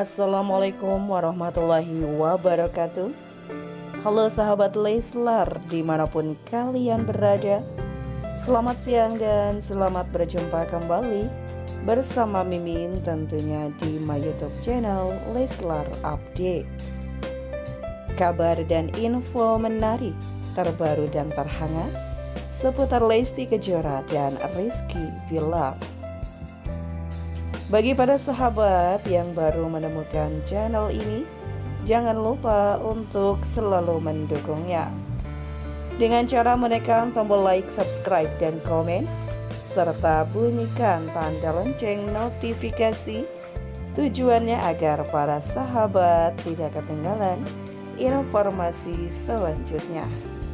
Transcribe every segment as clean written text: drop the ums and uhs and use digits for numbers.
Assalamualaikum warahmatullahi wabarakatuh. Halo sahabat Leslar dimanapun kalian berada, selamat siang dan selamat berjumpa kembali bersama Mimin tentunya di my YouTube channel Leslar Update. Kabar dan info menarik, terbaru dan terhangat seputar Lesti Kejora dan Rizky Bilar. Bagi para sahabat yang baru menemukan channel ini, jangan lupa untuk selalu mendukungnya dengan cara menekan tombol like, subscribe, dan komen, serta bunyikan tanda lonceng notifikasi. Tujuannya agar para sahabat tidak ketinggalan informasi selanjutnya.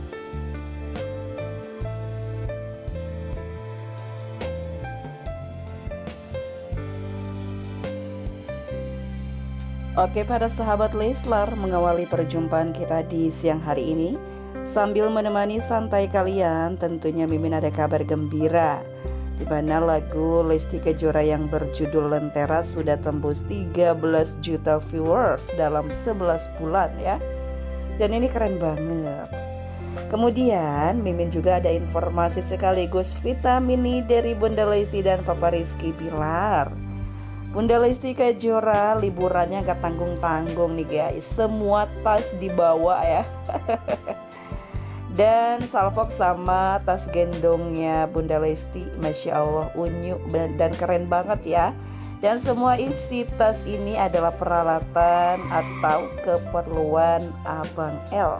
Oke, para sahabat Leslar, mengawali perjumpaan kita di siang hari ini, sambil menemani santai kalian, tentunya Mimin ada kabar gembira, di mana lagu Lesti Kejora yang berjudul Lentera sudah tembus 13 juta viewers dalam 11 bulan ya. Dan ini keren banget. Kemudian Mimin juga ada informasi sekaligus vitamin nih dari Bunda Lesti dan Papa Rizky Bilar. Bunda Lesti Kejora liburannya gak tanggung-tanggung nih guys, semua tas dibawa ya. Dan salfok sama tas gendongnya Bunda Lesti, Masya Allah unyu dan keren banget ya. Dan semua isi tas ini adalah peralatan atau keperluan Abang L.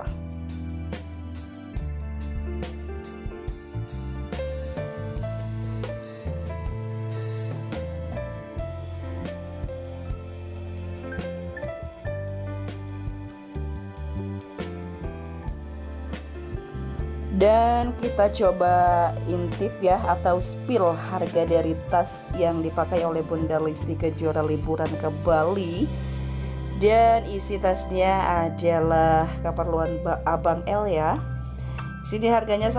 Dan kita coba intip ya atau spill harga dari tas yang dipakai oleh Bunda Lesti Kejora liburan ke Bali. Dan isi tasnya adalah keperluan Abang L ya. Sini harganya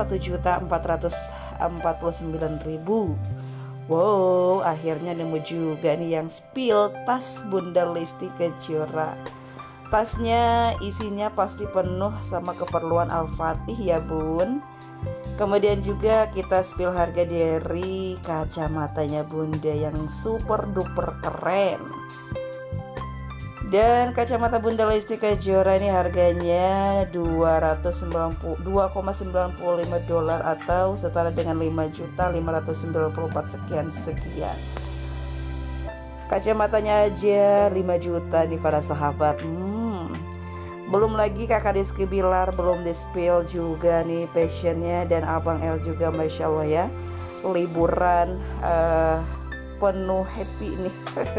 1.449.000. Wow, akhirnya nemu juga nih yang spill tas Bunda Lesti Kejora. Tasnya isinya pasti penuh sama keperluan Al-Fatih ya bun. Kemudian juga kita spill harga dari kacamatanya Bunda yang super duper keren. Dan kacamata Bunda Lesti Kejora ini harganya $295 atau setara dengan 5.594 sekian. Kacamatanya aja 5 juta nih para sahabat. Belum lagi kakak Rizky Bilar belum di-spill juga nih passionnya, dan Abang L juga Masya Allah ya, liburan penuh happy nih.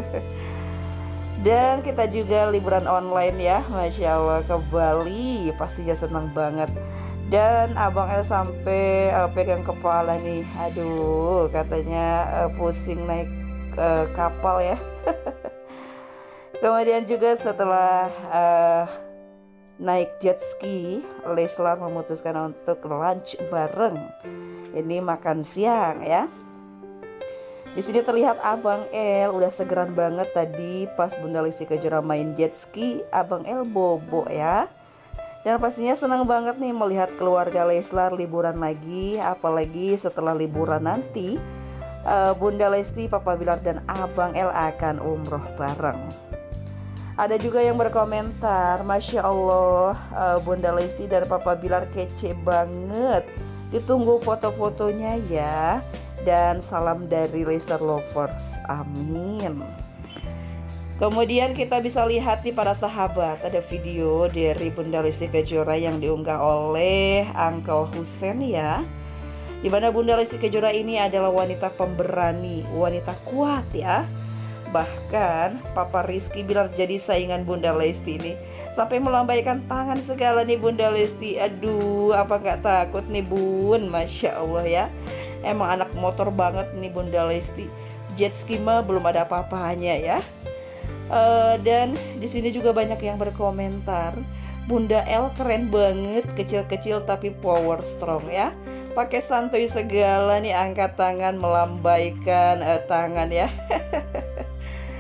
Dan kita juga liburan online ya, Masya Allah ke Bali, pastinya senang banget. Dan Abang L sampai pegang kepala nih, aduh katanya pusing naik kapal ya. Kemudian juga setelah naik jet ski, Leslar memutuskan untuk lunch bareng. Ini makan siang ya. Di sini terlihat Abang L udah segeran banget tadi pas Bunda Lesti Kejora main jet ski, Abang L bobo ya. Dan pastinya senang banget nih melihat keluarga Leslar liburan lagi, apalagi setelah liburan nanti Bunda Lesti, Papa Bilar, dan Abang L akan umroh bareng. Ada juga yang berkomentar, Masya Allah Bunda Lesti dan Papa Bilar kece banget. Ditunggu foto-fotonya ya. Dan salam dari Leslar Lovers, amin. Kemudian kita bisa lihat nih para sahabat, ada video dari Bunda Lesti Kejora yang diunggah oleh Uncle Husen ya, dimana Bunda Lesti Kejora ini adalah wanita pemberani, wanita kuat ya. Bahkan Papa Rizky Bilar jadi saingan Bunda Lesti nih, sampai melambaikan tangan segala nih Bunda Lesti. Aduh, apa nggak takut nih bun, Masya Allah ya. Emang anak motor banget nih Bunda Lesti. Jet ski mah belum ada apa-apanya ya. Dan di sini juga banyak yang berkomentar, Bunda L keren banget, kecil-kecil tapi power strong ya. Pakai santuy segala nih, angkat tangan melambaikan tangan ya.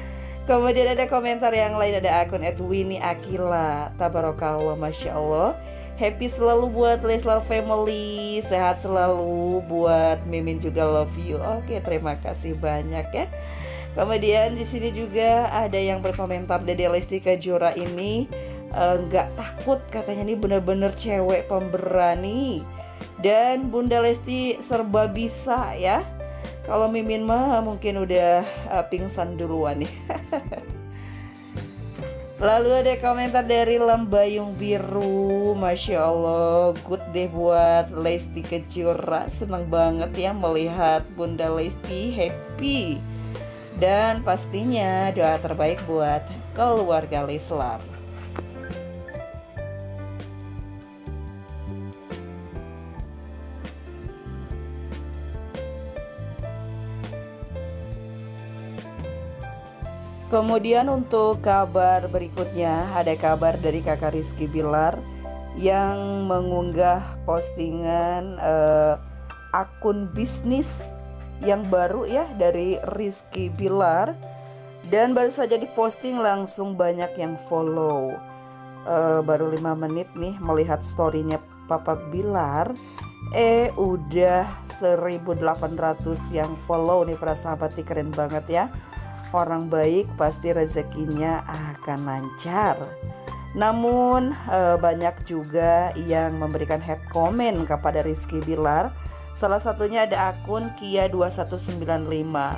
Kemudian ada komentar yang lain, ada akun @winnie_akila. Tabarakallah, Masya Allah. Happy selalu buat Leslar Family, sehat selalu buat Mimin juga, love you. Oke, terima kasih banyak ya. Kemudian di sini juga ada yang berkomentar, Dede Lesti Kejora ini nggak takut, katanya ini bener-bener cewek pemberani dan Bunda Lesti serba bisa ya. Kalau Mimin mah mungkin udah pingsan duluan nih. Lalu ada komentar dari Lembayung Biru, Masya Allah, good deh buat Lesti Kejora. Senang banget ya melihat Bunda Lesti happy. Dan pastinya doa terbaik buat keluarga Leslar. Kemudian untuk kabar berikutnya, ada kabar dari kakak Rizky Bilar yang mengunggah postingan akun bisnis yang baru ya dari Rizky Bilar. Dan baru saja diposting langsung banyak yang follow. Baru 5 menit nih melihat storynya Papa Bilar, udah 1.800 yang follow nih para sahabat, keren banget ya. Orang baik pasti rezekinya akan lancar. Namun banyak juga yang memberikan head comment kepada Rizky Bilar. Salah satunya ada akun Kia2195.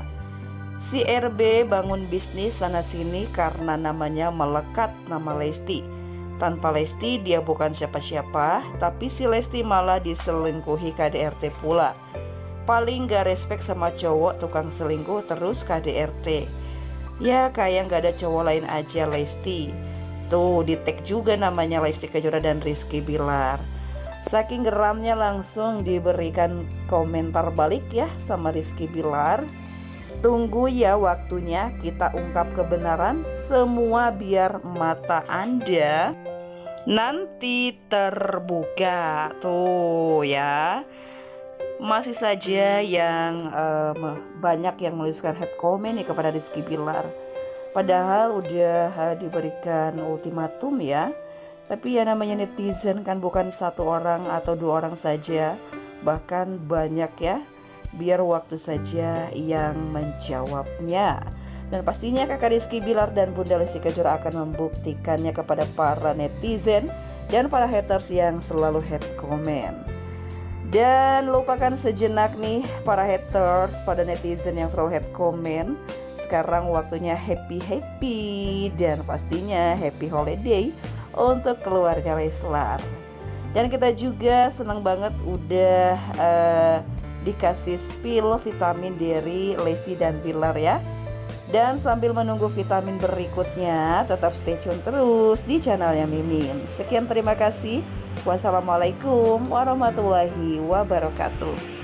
Si RB bangun bisnis sana sini karena namanya melekat nama Lesti. Tanpa Lesti dia bukan siapa-siapa, tapi si Lesti malah diselingkuhi KDRT pula. Paling gak respect sama cowok tukang selingkuh terus KDRT. Ya kayak gak ada cowok lain aja Lesti. Tuh di tag juga namanya Lesti Kejora dan Rizky Bilar. Saking geramnya langsung diberikan komentar balik ya sama Rizky Bilar. Tunggu ya waktunya kita ungkap kebenaran semua biar mata Anda nanti terbuka. Tuh ya. Masih saja yang banyak yang menuliskan head comment nih kepada Rizky Bilar. Padahal udah diberikan ultimatum ya. Tapi ya namanya netizen kan bukan satu orang atau 2 orang saja, bahkan banyak ya. Biar waktu saja yang menjawabnya. Dan pastinya kakak Rizky Bilar dan Bunda Lesti Kejora akan membuktikannya kepada para netizen dan para haters yang selalu head comment. Dan lupakan sejenak nih para haters, pada netizen yang selalu head comment. Sekarang waktunya happy dan pastinya happy holiday untuk keluarga Leslar. Dan kita juga senang banget udah dikasih spill vitamin dari Lesti dan Bilar ya. Dan sambil menunggu vitamin berikutnya, tetap stay tune terus di channelnya Mimin. Sekian, terima kasih. Wassalamualaikum warahmatullahi wabarakatuh.